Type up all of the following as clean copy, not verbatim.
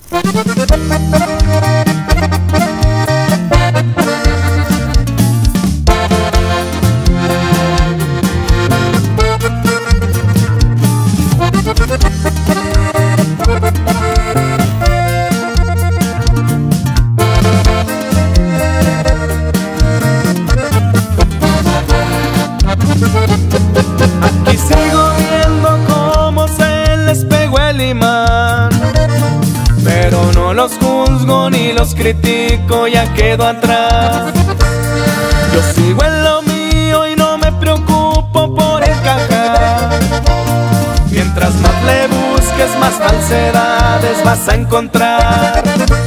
Aquí sigo viendo cómo se les pegó el imán, pero no los juzgo ni los critico, ya quedo atrás. Yo sigo en lo mío y no me preocupo por encajar. Mientras más le busques, más falsedades vas a encontrar.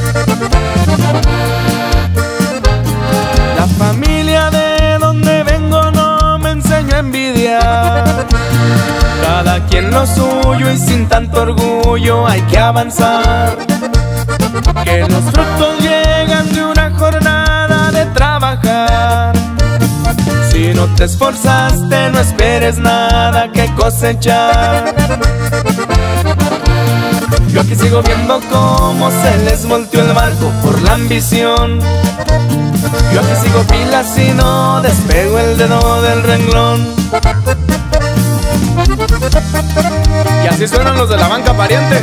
La familia de donde vengo no me enseñó a envidiar. Cada quien lo suyo y sin tanto orgullo hay que avanzar. Que los frutos llegan de una jornada de trabajar. Si no te esforzaste, no esperes nada que cosechar. Yo aquí sigo viendo cómo se les volteó el barco por la ambición. Yo aquí sigo pilas y no despego el dedo del renglón. Y así suenan los de la banca pariente.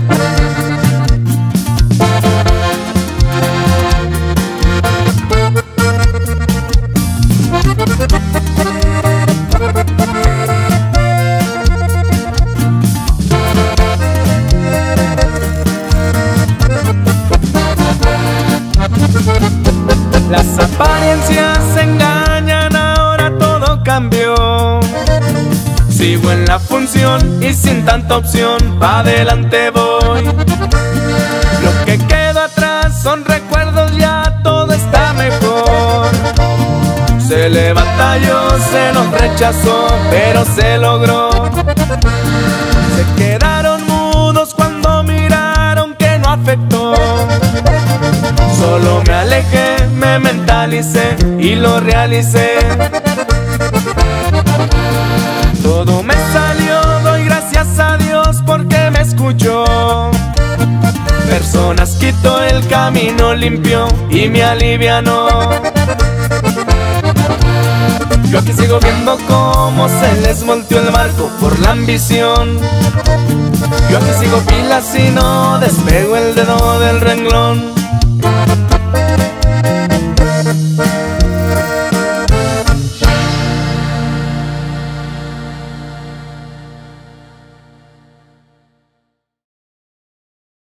Las apariencias engañan, ahora todo cambió. Sigo en la función y sin tanta opción, pa' adelante voy. Lo que quedó atrás son recuerdos, ya todo está mejor. Se le batalló, se nos rechazó, pero se logró. Se quedaron mudos cuando miraron que no afectó. Solo me alejé, me mentalicé y lo realicé. Todo me salió, doy gracias a Dios porque me escuchó. Personas quitó, el camino limpió y me alivianó. Yo aquí sigo viendo cómo se les volteó el barco por la ambición. Yo aquí sigo pilas y no despego el dedo del renglón.